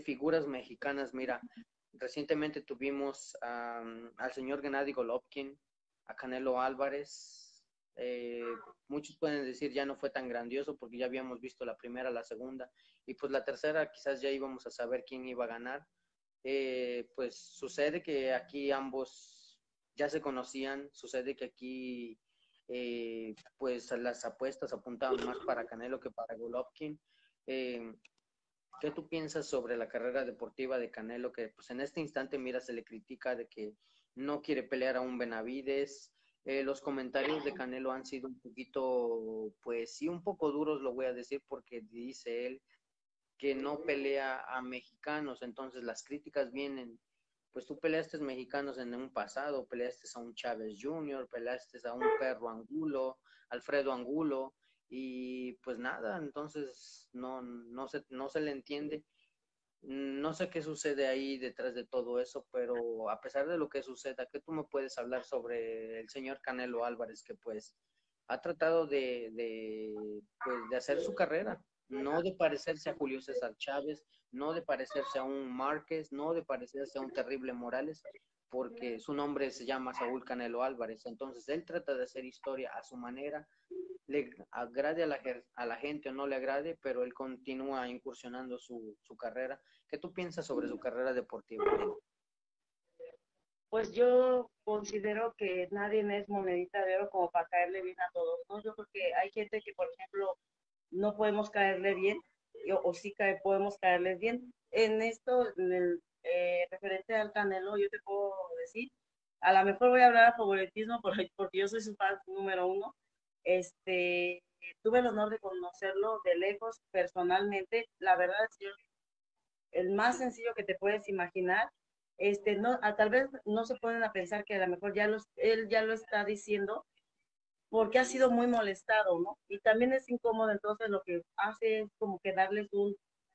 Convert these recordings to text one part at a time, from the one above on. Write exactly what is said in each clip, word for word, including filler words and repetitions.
figuras mexicanas, mira, recientemente tuvimos um, al señor Gennady Golovkin, a Canelo Álvarez. Eh, muchos pueden decir ya no fue tan grandioso porque ya habíamos visto la primera, la segunda, y pues la tercera quizás ya íbamos a saber quién iba a ganar. Eh, pues sucede que aquí ambos ya se conocían, sucede que aquí eh, pues las apuestas apuntaban más para Canelo que para Golovkin. Eh, ¿Qué tú piensas sobre la carrera deportiva de Canelo? Que pues en este instante, mira, se le critica de que no quiere pelear a un Benavides. Eh, los comentarios de Canelo han sido un poquito, pues sí, un poco duros, lo voy a decir, porque dice él que no pelea a mexicanos. Entonces las críticas vienen, pues tú peleaste mexicanos en un pasado, peleaste a un Chávez junior, peleaste a un Perro Angulo, Alfredo Angulo, y pues nada, entonces no, no, se, no se le entiende. No sé qué sucede ahí detrás de todo eso, pero a pesar de lo que suceda, ¿qué tú me puedes hablar sobre el señor Canelo Álvarez, que pues ha tratado de, de, pues, de hacer su carrera, no de parecerse a Julio César Chávez, no de parecerse a un Márquez, no de parecerse a un Terrible Morales, porque su nombre se llama Saúl Canelo Álvarez? Entonces él trata de hacer historia a su manera, le agrade a la, a la gente o no le agrade, pero él continúa incursionando su, su carrera. ¿Qué tú piensas sobre su carrera deportiva? Pues yo considero que nadie es monedita de oro como para caerle bien a todos, ¿no? Yo creo que hay gente que, por ejemplo, no podemos caerle bien, o, o sí cae, podemos caerles bien. En esto, en el eh, referente al Canelo, yo te puedo decir, a lo mejor voy a hablar a favoritismo porque, porque yo soy su fan número uno. Este, tuve el honor de conocerlo de lejos personalmente. La verdad es que el más sencillo que te puedes imaginar. Este, no, a, tal vez no se pueden a pensar que a lo mejor ya los, él ya lo está diciendo porque ha sido muy molestado, ¿no? Y también es incómodo, entonces lo que hace es como que darles un,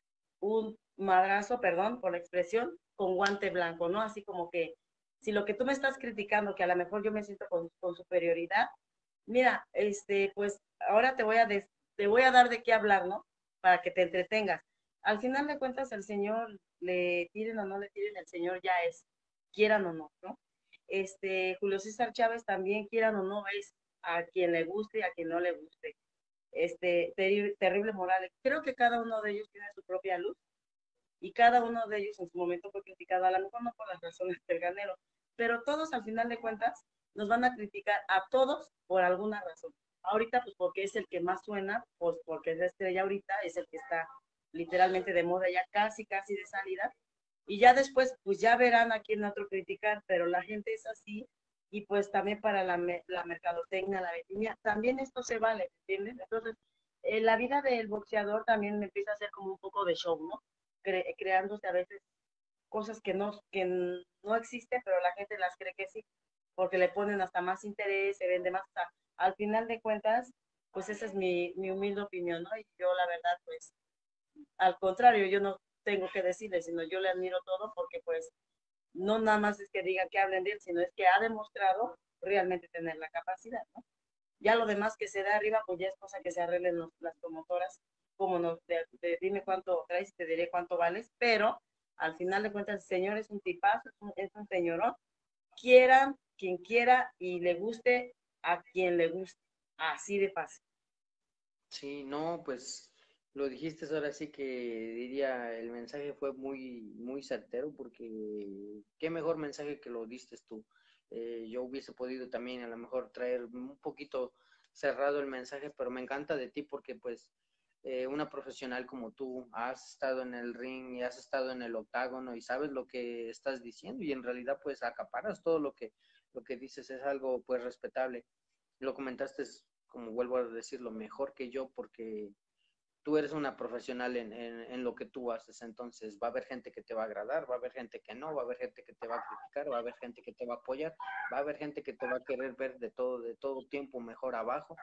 un madrazo, perdón por la expresión, con guante blanco, ¿no? Así como que si lo que tú me estás criticando, que a lo mejor yo me siento con, con superioridad, mira, este, pues ahora te voy a des, te voy a dar de qué hablar, ¿no? Para que te entretengas. Al final de cuentas, el Señor, le tiren o no le tiren, el Señor ya es, quieran o no, ¿no? Este, Julio César Chávez también, quieran o no, es a quien le guste y a quien no le guste. Este, ter Terrible Morales, creo que cada uno de ellos tiene su propia luz y cada uno de ellos en su momento fue criticado, a lo mejor no por las razones del ganero, pero todos al final de cuentas nos van a criticar a todos por alguna razón. Ahorita pues porque es el que más suena, pues porque es la estrella ahorita, es el que está literalmente de moda ya casi, casi de salida, y ya después pues ya verán a quién otro criticar, pero la gente es así, y pues también para la, la mercadotecnia, la vendimia, también esto se vale, ¿entiendes? Entonces, eh, la vida del boxeador también empieza a ser como un poco de show, ¿no? Cre creándose a veces cosas que no, que no existen, pero la gente las cree que sí, porque le ponen hasta más interés, se vende más. O sea, al final de cuentas, pues esa es mi, mi humilde opinión, ¿no? Y yo la verdad, pues, al contrario, yo no tengo que decirle, sino yo le admiro todo porque pues no nada más es que diga que hablen de él, sino es que ha demostrado realmente tener la capacidad, ¿no? Ya lo demás que se da arriba, pues ya es cosa que se arreglen los, las promotoras, como nos, de, de, dime cuánto traes y te diré cuánto vales, pero al final de cuentas el señor es un tipazo, es un, es un señorón, quiera quien quiera y le guste a quien le guste, así de fácil. Sí, no, pues lo dijiste ahora sí que diría, el mensaje fue muy, muy certero porque qué mejor mensaje que lo diste tú. Eh, yo hubiese podido también a lo mejor traer un poquito cerrado el mensaje, pero me encanta de ti porque pues eh, una profesional como tú has estado en el ring y has estado en el octágono y sabes lo que estás diciendo y en realidad pues acaparas todo lo que, lo que dices, es algo pues respetable. Lo comentaste, como vuelvo a decirlo, mejor que yo porque tú eres una profesional en, en, en, lo que tú haces, entonces va a haber gente que te va a agradar, va a haber gente que no, va a haber gente que te va a criticar, va a haber gente que te va a apoyar, va a haber gente que te va a querer ver de todo, de todo tiempo mejor abajo,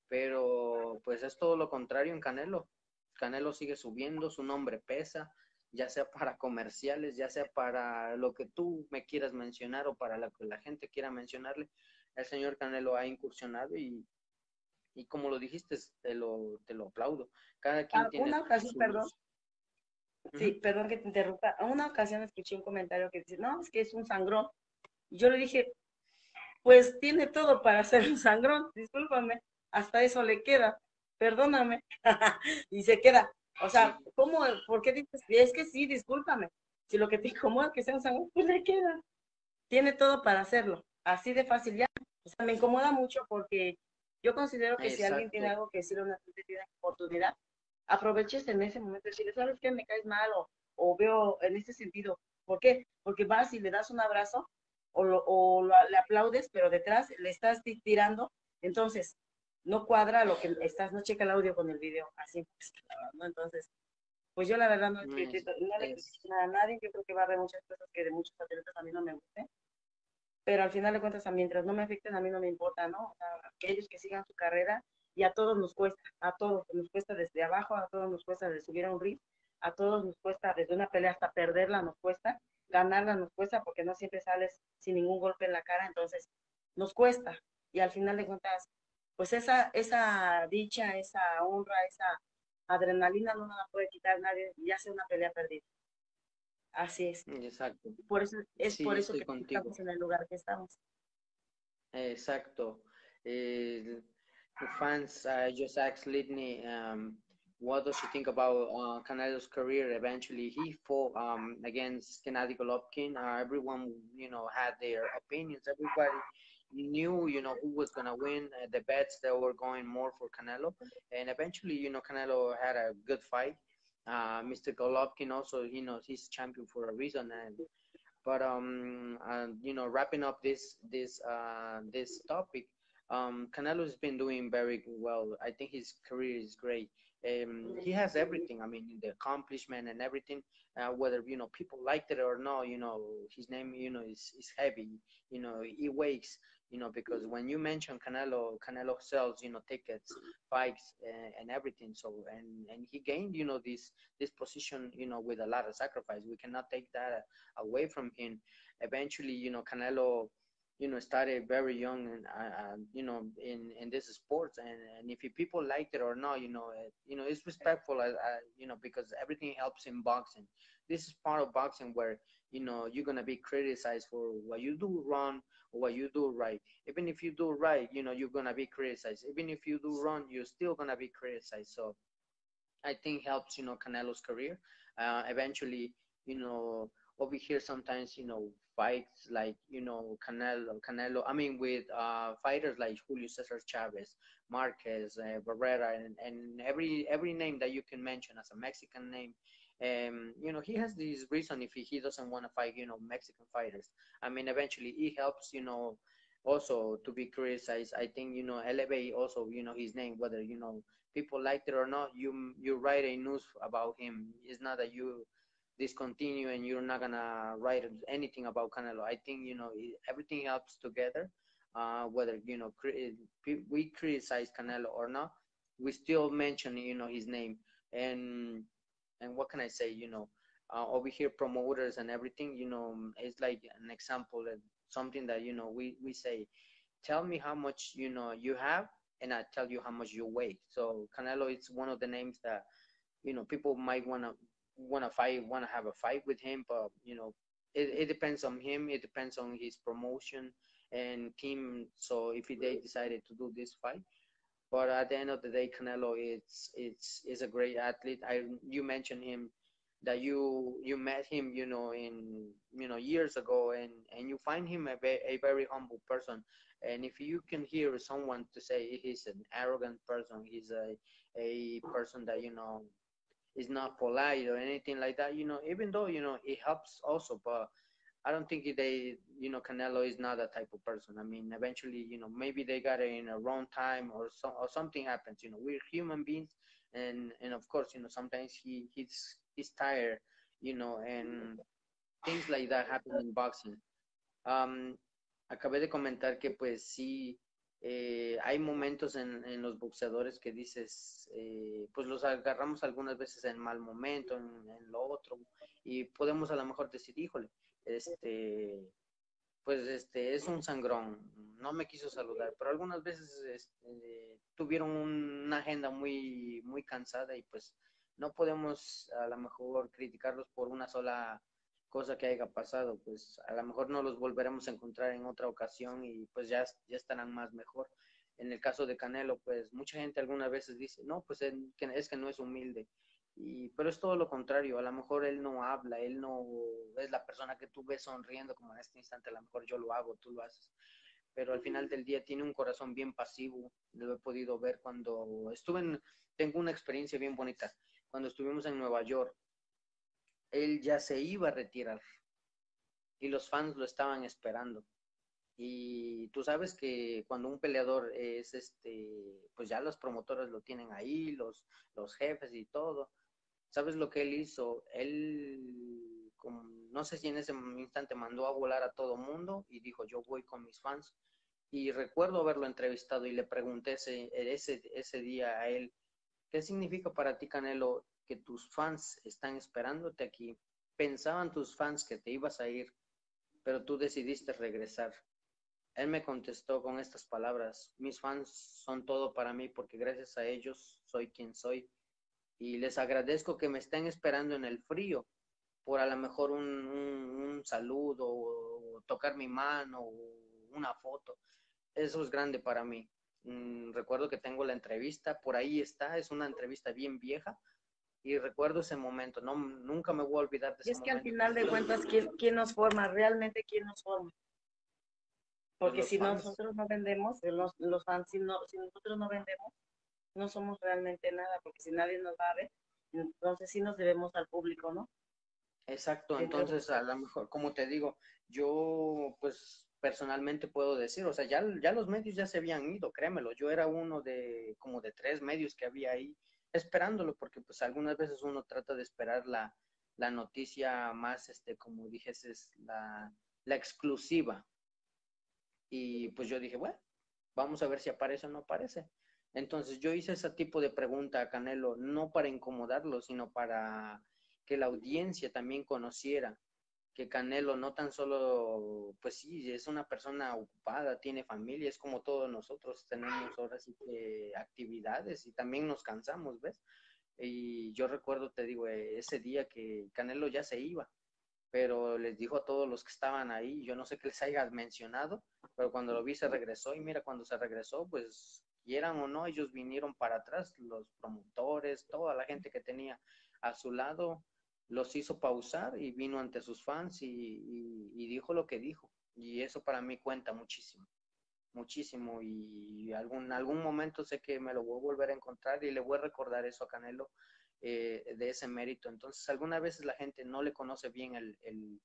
pero pues es todo lo contrario en Canelo. Canelo sigue subiendo, su nombre pesa, ya sea para comerciales, ya sea para lo que tú me quieras mencionar o para lo que la gente quiera mencionarle, el señor Canelo ha incursionado y, y como lo dijiste, te lo, te lo aplaudo. Cada quien Ah, tiene una ocasión, perdón, sus... Ujú. Sí, perdón que te interrumpa. En una ocasión escuché un comentario que dice, no, es que es un sangrón. Y yo le dije, pues tiene todo para ser un sangrón, discúlpame, hasta eso le queda, perdóname. Y se queda. O sea, Sí, ¿cómo? ¿Por qué dices? Es que sí, discúlpame. Si lo que te incomoda es que sea un sangrón, pues le queda. Tiene todo para hacerlo. Así de fácil ya. O sea, me incomoda mucho porque yo considero que si alguien tiene exacto. algo que decir, una tiene oportunidad, aproveches en ese momento y decirle, ¿sabes qué? Me caes mal o, o veo en ese sentido. ¿Por qué? Porque vas y le das un abrazo o, lo, o lo, le aplaudes, pero detrás le estás tirando, entonces no cuadra lo que estás, no checa el audio con el video, así, pues, ¿no? Entonces, pues yo la verdad no, Es, critico, no le es, critico nada a nadie, yo creo que va a haber muchas cosas que de muchos atletas a mí no me gusten, pero al final de cuentas, mientras no me afecten, a mí no me importa, ¿no? O sea, que ellos que sigan su carrera y a todos nos cuesta, a todos nos cuesta desde abajo, a todos nos cuesta de subir a un ring, a todos nos cuesta desde una pelea hasta perderla, nos cuesta, ganarla nos cuesta porque no siempre sales sin ningún golpe en la cara, entonces nos cuesta y al final de cuentas, pues esa, esa dicha, esa honra, esa adrenalina no nos la puede quitar nadie, ya sea una pelea perdida. Así es. exacto. Por eso, es por Sí, eso estoy que contigo. estamos en el lugar que estamos. Exacto. Eh, the fans uh, just asked Lidney, um, what does she think about uh, Canelo's career? Eventually, he fought um, against Gennady Golovkin. Uh, everyone, you know, had their opinions. Everybody knew, you know, who was gonna win. Uh, the bets that were going more for Canelo, and eventually, you know, Canelo had a good fight. Uh, mister Golovkin also, you know, he's champion for a reason, and but um, and you know, wrapping up this this uh, this topic, um, Canelo's been doing very well. I think his career is great. Um, he has everything. I mean, the accomplishment and everything. Uh, whether you know people liked it or not, you know, his name, you know, is is heavy. You know, he wakes. You know, because when you mention Canelo, Canelo sells, you know, tickets, fights, uh, and everything. So, and and he gained, you know, this this position, you know, with a lot of sacrifice. We cannot take that away from him. Eventually, you know, Canelo, you know, started very young and, uh, you know, in, in this sports. And, and if people liked it or not, you know, it, you know, it's respectful, uh, uh, you know, because everything helps in boxing. This is part of boxing where, you know, you're going to be criticized for what you do wrong or what you do right. Even if you do right, you know, you're going to be criticized. Even if you do wrong, you're still going to be criticized. So I think helps, you know, Canelo's career. Uh, eventually, you know, over here sometimes, you know, fights like, you know, Canelo, Canelo, I mean, with uh, fighters like Julio Cesar Chavez, Marquez, uh, Barrera, and, and every every name that you can mention as a Mexican name. Um, you know, he has this reason if he, he doesn't want to fight, you know, Mexican fighters. I mean, eventually he helps, you know, also to be criticized. I think, you know, elevate also, you know, his name, whether, you know, people liked it or not, you you write a news about him. It's not that you discontinue and you're not gonna write anything about Canelo. I think, you know, it, everything helps together. Uh, whether, you know, cri- we criticize Canelo or not, we still mention, you know, his name. And and what can I say? You know, uh, over here promoters and everything. You know, it's like an example of something that, you know, we we say, tell me how much, you know, you have, and I tell you how much you weigh. So Canelo is one of the names that, you know, people might wanna wanna fight, wanna have a fight with him, but, you know, it, it depends on him. It depends on his promotion and team. So if they decided to do this fight, but at the end of the day, Canelo is it's is a great athlete. I You mentioned him that you you met him, you know, in, you know, years ago, and and you find him a, ve- a very humble person. And if you can hear someone to say he's an arrogant person, he's a a person that, you know, is not polite or anything like that, you know, even though, you know, it helps also, but I don't think they, you know, Canelo is not that type of person. I mean, eventually, you know, maybe they got it in a wrong time, or so, or something happens. You know, we're human beings, and and of course, you know, sometimes he he's he's tired, you know, and things like that happen in boxing. Um, Acabé de comentar que pues sí, eh, hay momentos en, en los boxeadores que dices, eh, pues los agarramos algunas veces en mal momento, en, en lo otro, y podemos a lo mejor decir, híjole, este, pues este es un sangrón, no me quiso saludar, pero algunas veces este, tuvieron una agenda muy, muy cansada y pues no podemos a lo mejor criticarlos por una sola cosa que haya pasado, pues a lo mejor no los volveremos a encontrar en otra ocasión y pues ya, ya estarán más mejor. En el caso de Canelo, pues mucha gente algunas veces dice, no, pues es que, es que no es humilde, y, pero es todo lo contrario, a lo mejor él no habla, él no es la persona que tú ves sonriendo como en este instante, a lo mejor yo lo hago, tú lo haces, pero al final del día tiene un corazón bien pasivo, lo he podido ver cuando estuve en, tengo una experiencia bien bonita, cuando estuvimos en Nueva York, él ya se iba a retirar y los fans lo estaban esperando. Y tú sabes que cuando un peleador es este, pues ya los promotores lo tienen ahí, los, los jefes y todo. ¿Sabes lo que él hizo? Él, como, no sé si en ese instante mandó a volar a todo mundo y dijo, yo voy con mis fans. Y recuerdo haberlo entrevistado y le pregunté ese, ese, ese día a él, ¿qué significa para ti, Canelo, que tus fans están esperándote aquí? Pensaban tus fans que te ibas a ir, pero tú decidiste regresar. Él me contestó con estas palabras, mis fans son todo para mí porque gracias a ellos soy quien soy y les agradezco que me estén esperando en el frío por a lo mejor un, un, un saludo o tocar mi mano o una foto. Eso es grande para mí. Mm, recuerdo que tengo la entrevista, por ahí está, es una entrevista bien vieja y recuerdo ese momento, no, nunca me voy a olvidar de Y ese es que al momento. final de cuentas, ¿quién, quién nos forma? Realmente, ¿quién nos forma? Pues Porque los si fans. nosotros no vendemos, los, los fans, si, no, si nosotros no vendemos, no somos realmente nada, porque si nadie nos va a ver, entonces sí nos debemos al público, ¿no? Exacto, Entre entonces a lo mejor, como te digo, yo pues personalmente puedo decir, o sea, ya, ya los medios ya se habían ido, créemelo, yo era uno de como de tres medios que había ahí esperándolo, porque pues algunas veces uno trata de esperar la, la noticia más, este, como dijes, la, la exclusiva, y pues yo dije, bueno, vamos a ver si aparece o no aparece. Entonces yo hice ese tipo de pregunta a Canelo, no para incomodarlo, sino para que la audiencia también conociera que Canelo no tan solo, pues sí, es una persona ocupada, tiene familia, es como todos nosotros, tenemos ahora sí que actividades y también nos cansamos, ¿ves? Y yo recuerdo, te digo, ese día que Canelo ya se iba, pero les dijo a todos los que estaban ahí, yo no sé qué les haya mencionado, pero cuando lo vi se regresó y mira, cuando se regresó, pues quieran o no, ellos vinieron para atrás, los promotores, toda la gente que tenía a su lado, los hizo pausar y vino ante sus fans y, y, y dijo lo que dijo. Y eso para mí cuenta muchísimo, muchísimo. Y algún, algún momento sé que me lo voy a volver a encontrar y le voy a recordar eso a Canelo eh, de ese mérito. Entonces, algunas veces la gente no le conoce bien el, el,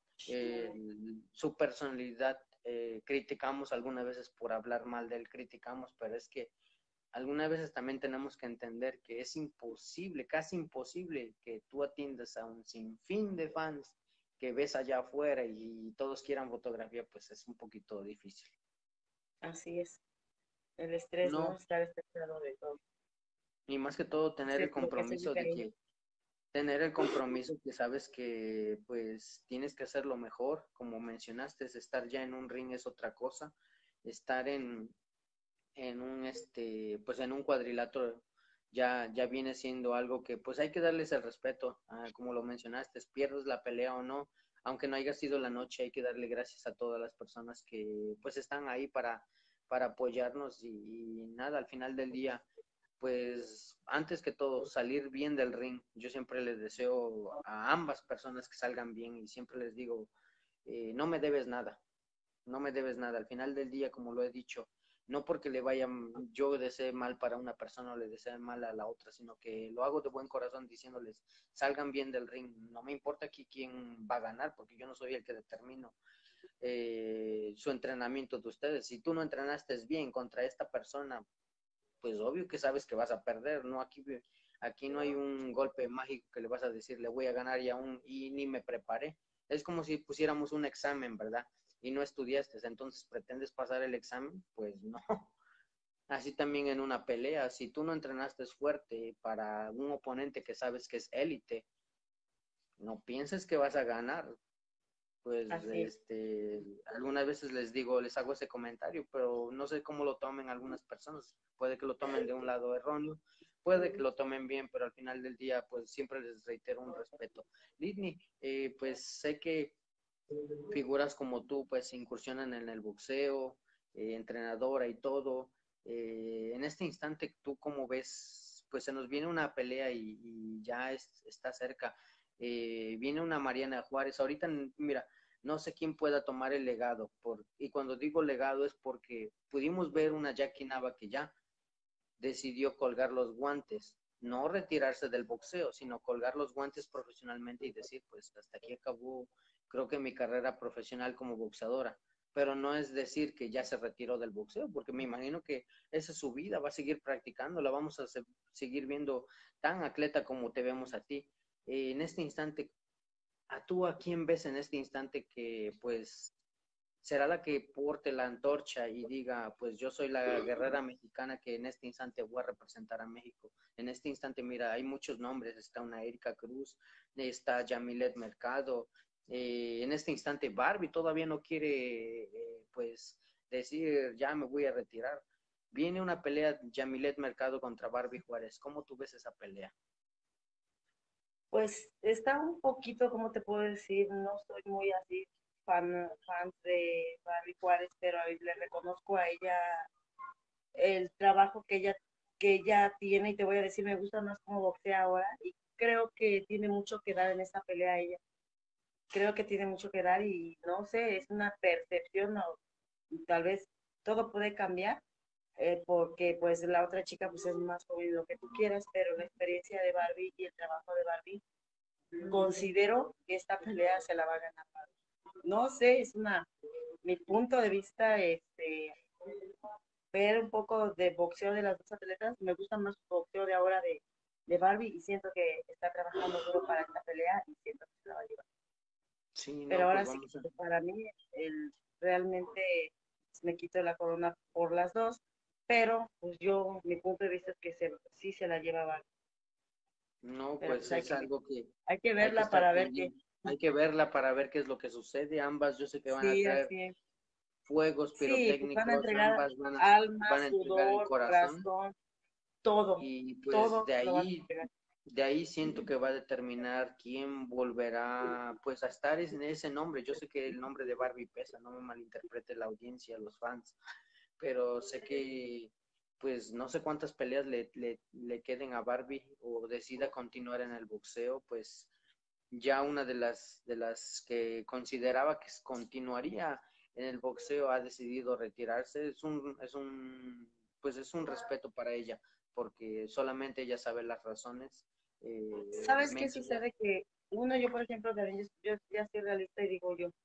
el, su personalidad. Eh, criticamos algunas veces por hablar mal de él, criticamos, pero es que algunas veces también tenemos que entender que es imposible, casi imposible que tú atiendas a un sinfín de fans que ves allá afuera y todos quieran fotografía, pues es un poquito difícil. así es, el estrés, ¿no? No, Estar estresado de todo. y más que todo tener el Sí, lo que se compromiso dedica a de ello. que tener el compromiso que sabes que pues tienes que hacerlo mejor, como mencionaste, es estar ya en un ring es otra cosa, estar en, en un este, pues en un cuadrilátero ya, ya viene siendo algo que pues hay que darles el respeto, ah, como lo mencionaste, pierdes la pelea o no, aunque no haya sido la noche, hay que darle gracias a todas las personas que pues están ahí para, para apoyarnos y, y nada, al final del día pues antes que todo, salir bien del ring. Yo siempre les deseo a ambas personas que salgan bien y siempre les digo, eh, no me debes nada, no me debes nada. Al final del día, como lo he dicho, no porque le vaya, yo desee mal para una persona o le desee mal a la otra, sino que lo hago de buen corazón diciéndoles, salgan bien del ring. No me importa aquí quién va a ganar, porque yo no soy el que determino eh, su entrenamiento de ustedes. Si tú no entrenaste bien contra esta persona, pues obvio que sabes que vas a perder, ¿no? Aquí, aquí no hay un golpe mágico que le vas a decir, le voy a ganar y aún, y ni me preparé. Es como si pusiéramos un examen, ¿verdad? Y no estudiaste, entonces pretendes pasar el examen, pues no. Así también en una pelea, si tú no entrenaste fuerte para un oponente que sabes que es élite, no pienses que vas a ganar, pues Así es. este, algunas veces les digo, les hago ese comentario, pero no sé cómo lo tomen algunas personas. Puede que lo tomen de un lado erróneo, puede que lo tomen bien, pero al final del día, pues siempre les reitero un respeto. Lidney, eh, pues sé que figuras como tú, pues incursionan en el boxeo, eh, entrenadora y todo. Eh, en este instante, ¿tú cómo ves? Pues se nos viene una pelea y, y ya es, está cerca. Eh, viene una Mariana Juárez. Ahorita, mira, no sé quién pueda tomar el legado. Por, y cuando digo legado es porque pudimos ver una Jackie Nava que ya decidió colgar los guantes, no retirarse del boxeo, sino colgar los guantes profesionalmente y decir, pues hasta aquí acabó, creo que mi carrera profesional como boxeadora. Pero no es decir que ya se retiró del boxeo, porque me imagino que esa es su vida, va a seguir practicando, la vamos a se seguir viendo tan atleta como te vemos a ti. Eh, en este instante, ¿a tú a quién ves en este instante que pues será la que porte la antorcha y diga, pues yo soy la guerrera mexicana que en este instante voy a representar a México? En este instante, mira, hay muchos nombres, está una Erika Cruz, está Yamilet Mercado, eh, en este instante Barbie todavía no quiere, eh, pues, decir, ya me voy a retirar. Viene una pelea Yamilet Mercado contra Barbie Juárez. ¿Cómo tú ves esa pelea? Pues está un poquito, ¿cómo te puedo decir? No soy muy así fan, fan de Barbie Juárez, pero le reconozco a ella el trabajo que ella, que ella tiene y te voy a decir, me gusta más como boxea ahora y creo que tiene mucho que dar en esta pelea ella. Creo que tiene mucho que dar y no sé, es una percepción o tal vez todo puede cambiar eh, porque pues la otra chica pues es más joven lo que tú quieras, pero la experiencia de Barbie y el trabajo de Barbie, considero que esta pelea se la va a ganar Barbie. No sé, es una, mi punto de vista, este, ver un poco de boxeo de las dos atletas, me gusta más el boxeo de ahora de, de Barbie y siento que está trabajando duro para esta pelea y siento que se la va a llevar. Sí, Pero no, pues ahora sí vamos a... que para mí el, realmente me quito la corona por las dos, pero pues yo, mi punto de vista es que se, sí se la lleva Barbie, No, pero pues pues hay es que, algo que hay que hay que verla estar para ver qué. pendiente. Hay que verla para ver qué es lo que sucede. Ambas, yo sé que van a Sí, traer así es. fuegos Sí, pues van a pirotécnicos, entregar ambas van a, alma, van a entregar el sudor, corazón corazón, todo, y pues todo de lo van a ahí, entregar. de ahí siento que va a determinar quién volverá pues a estar en ese nombre. Yo sé que el nombre de Barbie pesa, no me malinterprete la audiencia, los fans, pero sé que pues no sé cuántas peleas le, le, le queden a Barbie o decida continuar en el boxeo, pues ya una de las de las que consideraba que continuaría en el boxeo ha decidido retirarse. Es un es un pues es un respeto para ella porque solamente ella sabe las razones. Eh, ¿Sabes qué menciona, sucede? Que uno, yo por ejemplo, también yo, yo ya soy realista y digo yo,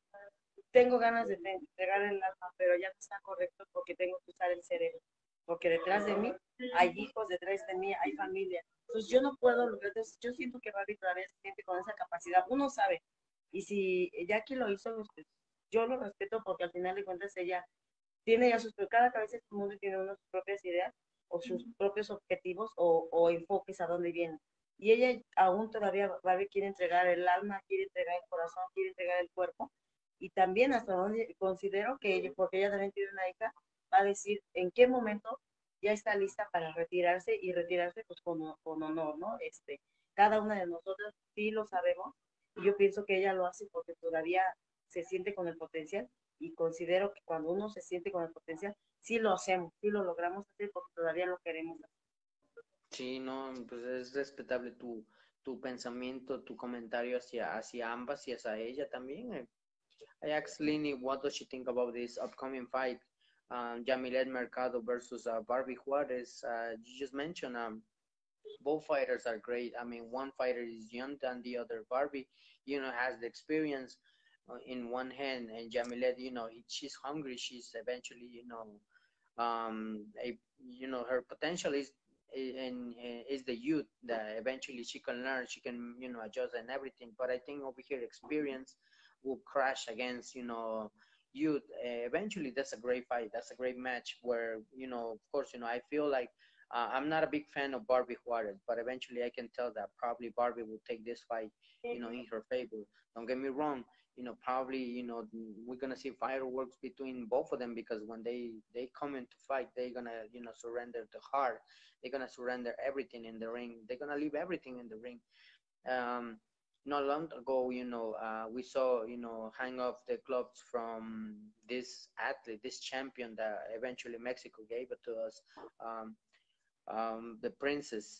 tengo ganas de te- entregar el alma, pero ya no está correcto porque tengo que usar el cerebro. Porque detrás de mí hay hijos, detrás de mí hay familia. Entonces yo no puedo, entonces yo siento que Barbie todavía se siente con esa capacidad. Uno sabe. Y si Jackie lo hizo, pues, yo lo respeto porque al final de cuentas ella tiene ya sus, cada cabeza es un mundo y tiene unas propias ideas o sus propios objetivos o, o enfoques a dónde viene. Y ella aún todavía, Barbie quiere entregar el alma, quiere entregar el corazón, quiere entregar el cuerpo. Y también hasta donde considero que ella, porque ella también tiene una hija, va a decir en qué momento ya está lista para retirarse y retirarse pues con, con honor, ¿no? Este, cada una de nosotras sí lo sabemos y yo pienso que ella lo hace porque todavía se siente con el potencial y considero que cuando uno se siente con el potencial, sí lo hacemos, sí lo logramos hacer porque todavía lo queremos hacer. sí, no, pues es respetable tu, tu pensamiento, tu comentario hacia, hacia ambas y hacia ella también. Eh, I asked Lini what does she think about this upcoming fight, um, Jamilet Mercado versus uh, Barbie Juarez. Uh, you just mentioned um, both fighters are great. I mean, one fighter is young than the other. Barbie, you know, has the experience uh, in one hand, and Jamilet, you know, she's hungry. She's eventually, you know, um, a, you know, her potential is in, in is the youth that eventually she can learn, she can, you know, adjust and everything. But I think over here, experience will crash against, you know, youth. Uh, eventually, that's a great fight. That's a great match where, you know, of course, you know, I feel like uh, I'm not a big fan of Barbie Juarez, but eventually I can tell that probably Barbie will take this fight, you know, in her favor. Don't get me wrong. you know, probably, you know, we're gonna see fireworks between both of them because when they they come in to fight, they're gonna, you know, surrender the heart. They're gonna surrender everything in the ring. They're gonna leave everything in the ring. Um, not long ago, you know, uh, we saw, you know, hang off the gloves from this athlete, this champion that eventually Mexico gave it to us, um, um, the princess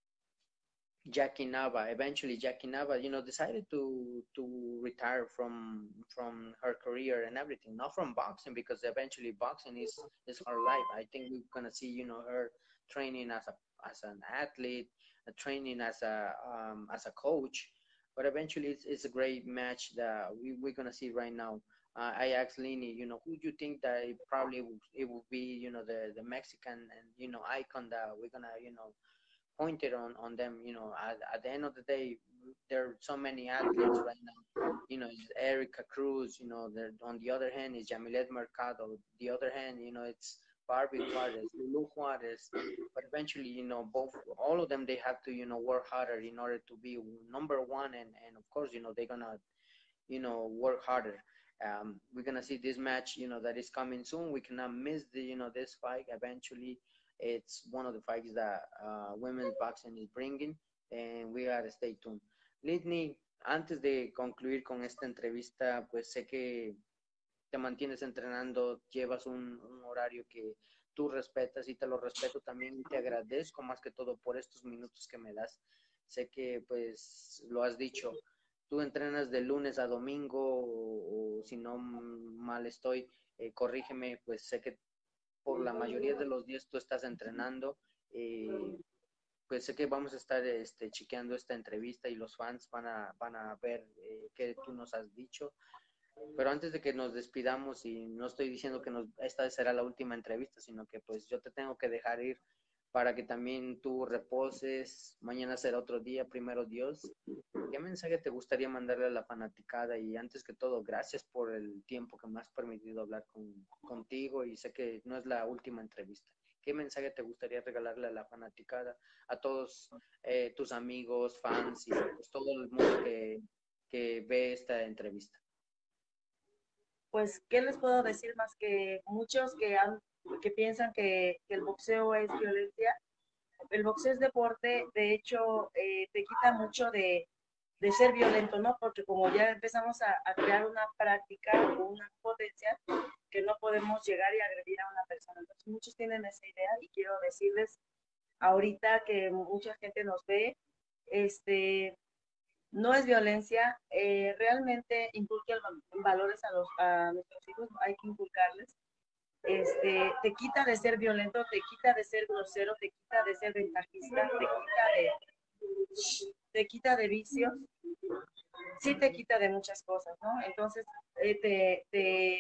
Jackie Nava. Eventually, Jackie Nava, you know, decided to to retire from from her career and everything, not from boxing because eventually boxing is is her life. I think we're gonna see, you know, her training as a as an athlete, uh, training as a um, as a coach, but eventually it's, it's a great match that we we're gonna see right now. Uh, I asked Lini, you know, who do you think that it probably would, it would be, you know, the the Mexican and you know icon that we're gonna, you know, pointed on on them. You know, at, at the end of the day, there are so many athletes right now. You know, it's Erica Cruz. You know, there, on the other hand is Jamilet Mercado. The other hand, you know, it's Barbie Juarez, Lulu Juarez. But eventually, you know, both all of them they have to, you know, work harder in order to be number one. And and of course, you know, they're gonna, you know, work harder. Um, we're gonna see this match, you know, that is coming soon. We cannot miss the, you know, this fight. Eventually, it's one of the fights that uh, women's boxing is bringing, and we gotta stay tuned. Lidney, antes de concluir con esta entrevista, pues sé que te mantienes entrenando, llevas un, un horario que tú respetas y te lo respeto también y te agradezco más que todo por estos minutos que me das. Sé que pues lo has dicho, tú entrenas de lunes a domingo o, o si no mal estoy, eh, corrígeme, pues sé que por la mayoría de los días tú estás entrenando. Eh, pues sé que vamos a estar este, chequeando esta entrevista y los fans van a, van a ver eh, qué tú nos has dicho. Pero antes de que nos despidamos, y no estoy diciendo que nos, esta será la última entrevista, sino que pues yo te tengo que dejar ir para que también tú reposes. Mañana será otro día, primero Dios. ¿Qué mensaje te gustaría mandarle a la fanaticada? Y antes que todo, gracias por el tiempo que me has permitido hablar con, contigo y sé que no es la última entrevista. ¿Qué mensaje te gustaría regalarle a la fanaticada, a todos eh, tus amigos, fans y pues, todo el mundo que, que ve esta entrevista? Pues, ¿qué les puedo decir más que muchos que han, que piensan que, que el boxeo es violencia? El boxeo es deporte, de hecho, eh, te quita mucho de, de ser violento, ¿no? Porque como ya empezamos a, a crear una práctica o una potencia que no podemos llegar y agredir a una persona. Entonces, muchos tienen esa idea y quiero decirles ahorita que mucha gente nos ve, este, no es violencia, eh, realmente inculca valores a, los, a nuestros hijos, hay que inculcarles. Este, te quita de ser violento, te quita de ser grosero, te quita de ser ventajista, te quita de, te quita de vicios, sí te quita de muchas cosas, ¿no? Entonces, eh, te, te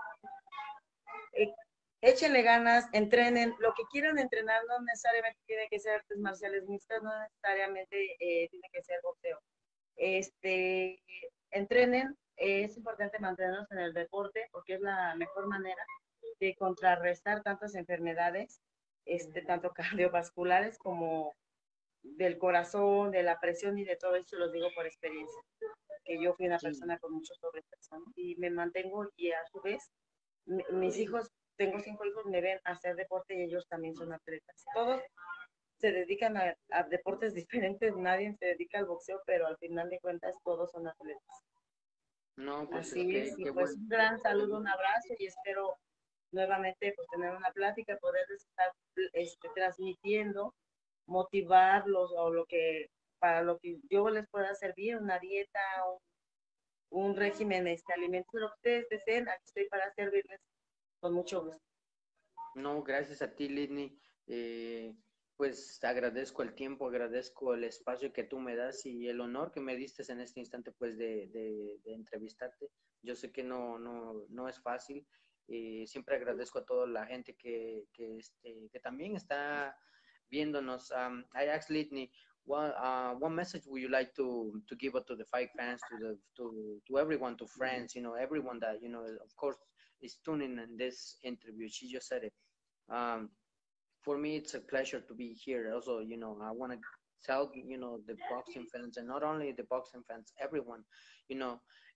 eh, échenle ganas, entrenen, lo que quieran entrenar no necesariamente tiene que ser artes marciales mixtas, no necesariamente eh, tiene que ser boxeo. Este, entrenen, eh, es importante mantenernos en el deporte porque es la mejor manera de contrarrestar tantas enfermedades, este, tanto cardiovasculares como del corazón, de la presión y de todo eso, lo digo por experiencia, que yo fui una Sí. persona con mucho sobrepeso, ¿no? Y me mantengo y a su vez mis hijos, tengo cinco hijos, me ven hacer deporte y ellos también son atletas. Todos se dedican a, a deportes diferentes, nadie se dedica al boxeo, pero al final de cuentas todos son atletas. No, pues es Así que es, y qué pues bueno. un gran saludo, un abrazo y espero nuevamente pues tener una plática, poderles estar este, transmitiendo, motivarlos o lo que, para lo que yo les pueda servir, una dieta, un, un régimen, este, alimentos, lo que ustedes deseen, aquí estoy para servirles con mucho gusto. No, gracias a ti, Lidney. Eh, pues agradezco el tiempo, agradezco el espacio que tú me das y el honor que me diste en este instante, pues, de, de, de entrevistarte. Yo sé que no, no, no es fácil. Eh, siempre agradezco a toda la gente que, que, este, que también está viéndonos. Um, I asked Lidney, what, uh, what message would you like to, to give out to the fight fans, to the to, to everyone, to friends, you know, everyone that, you know, of course, is tuning in this interview. She just said it. Um, for me, it's a pleasure to be here. Also, you know, I want to tell, you know, the boxing fans and not only the boxing fans, everyone, you know,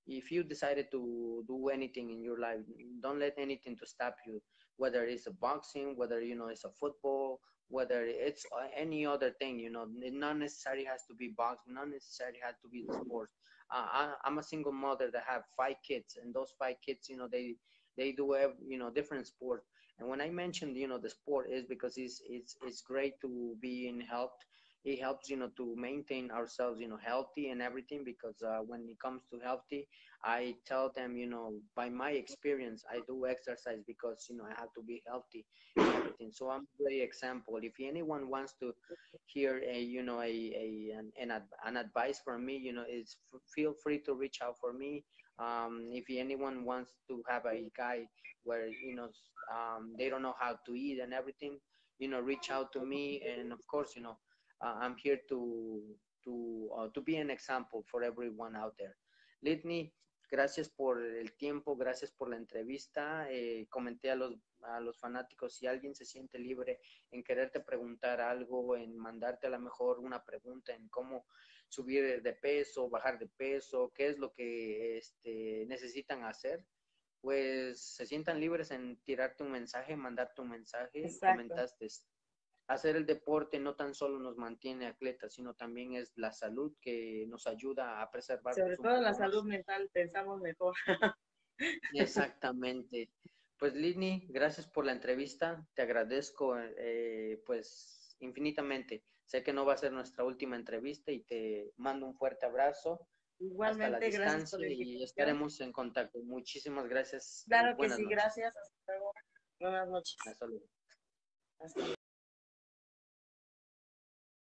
if you decided to do anything in your life, don't let anything to stop you, whether it's a boxing, whether, you know, it's a football, whether it's any other thing, you know, not necessarily has to be boxing, not necessarily has to be the sport. Uh, I, I'm a single mother that have five kids, and those five kids, you know, they, they do, have, you know, different sports. And when I mentioned, you know, the sport is because it's, it's, it's great to be in health. It helps, you know, to maintain ourselves, you know, healthy and everything, because uh, when it comes to healthy, I tell them, you know, by my experience, I do exercise because, you know, I have to be healthy and everything. So I'm a great example. If anyone wants to hear a, you know, a, a an, an, an advice from me, you know, is f- feel free to reach out for me. Um, if anyone wants to have a guy where, you know, um, they don't know how to eat and everything, you know, reach out to me. And of course, you know, uh, I'm here to to uh, to be an example for everyone out there. Litney, gracias por el tiempo, gracias por la entrevista. Eh, comenté a los, a los fanáticos, si alguien se siente libre en quererte preguntar algo, en mandarte a lo mejor una pregunta en cómo subir de peso, bajar de peso, qué es lo que este, necesitan hacer, pues se sientan libres en tirarte un mensaje, mandarte un mensaje. Exacto. Comentaste, hacer el deporte no tan solo nos mantiene atletas, sino también es la salud que nos ayuda a preservarnos Sobre un todo en la poco salud más. mental pensamos mejor. Exactamente. Pues Lidney, gracias por la entrevista. Te agradezco eh, pues infinitamente. Sé que no va a ser nuestra última entrevista y te mando un fuerte abrazo hasta la Igualmente, gracias por distancia la y invitación. estaremos en contacto. Muchísimas gracias y Claro que buenas sí, noches. gracias. Hasta luego. Buenas noches. Hasta luego. Hasta luego.